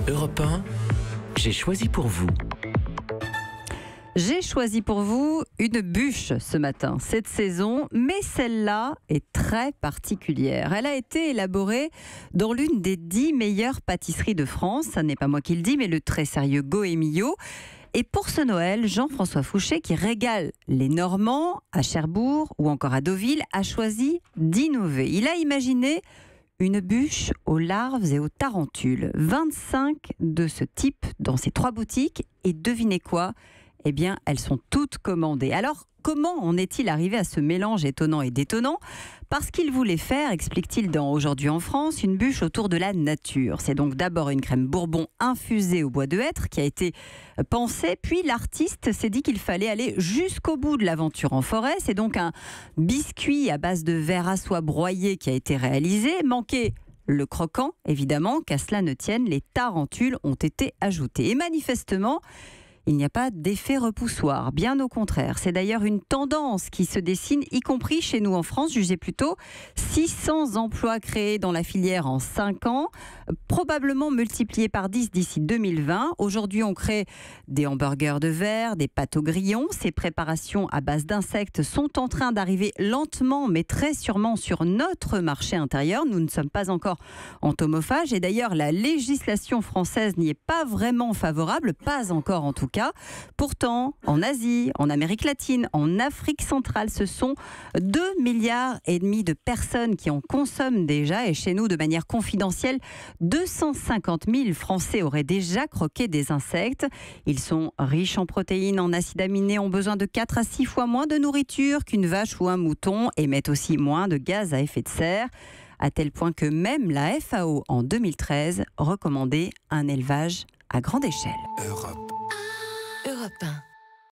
Europe 1, j'ai choisi pour vous. J'ai choisi pour vous une bûche ce matin, cette saison, mais celle-là est très particulière. Elle a été élaborée dans l'une des 10 meilleures pâtisseries de France. Ça n'est pas moi qui le dis, mais le très sérieux Goemio. Et pour ce Noël, Jean-François Fouché, qui régale les Normands à Cherbourg ou encore à Deauville, a choisi d'innover. Il a imaginé une bûche aux larves et aux tarentules. 25 de ce type dans ces 3 boutiques. Et devinez quoi ? Eh bien, elles sont toutes commandées. Alors, comment en est-il arrivé à ce mélange étonnant et détonnant ? Parce qu'il voulait faire, explique-t-il dans Aujourd'hui en France, une bûche autour de la nature. C'est donc d'abord une crème bourbon infusée au bois de hêtre qui a été pensée, puis l'artiste s'est dit qu'il fallait aller jusqu'au bout de l'aventure en forêt. C'est donc un biscuit à base de verre à soie broyé qui a été réalisé. Manquait le croquant, évidemment, qu'à cela ne tienne, les tarentules ont été ajoutées. Et manifestement, il n'y a pas d'effet repoussoir, bien au contraire. C'est d'ailleurs une tendance qui se dessine, y compris chez nous en France. Jugez plutôt 600 emplois créés dans la filière en 5 ans, probablement multipliés par 10 d'ici 2020. Aujourd'hui, on crée des hamburgers de verre, des pâtes au grillon. Ces préparations à base d'insectes sont en train d'arriver lentement, mais très sûrement sur notre marché intérieur. Nous ne sommes pas encore entomophages. Et d'ailleurs, la législation française n'y est pas vraiment favorable, pas encore en tout cas. Pourtant, en Asie, en Amérique latine, en Afrique centrale, ce sont 2,5 milliards de personnes qui en consomment déjà. Et chez nous, de manière confidentielle, 250 000 Français auraient déjà croqué des insectes. Ils sont riches en protéines, en acides aminés, ont besoin de 4 à 6 fois moins de nourriture qu'une vache ou un mouton, émettent aussi moins de gaz à effet de serre, à tel point que même la FAO, en 2013, recommandait un élevage à grande échelle. Europe 1.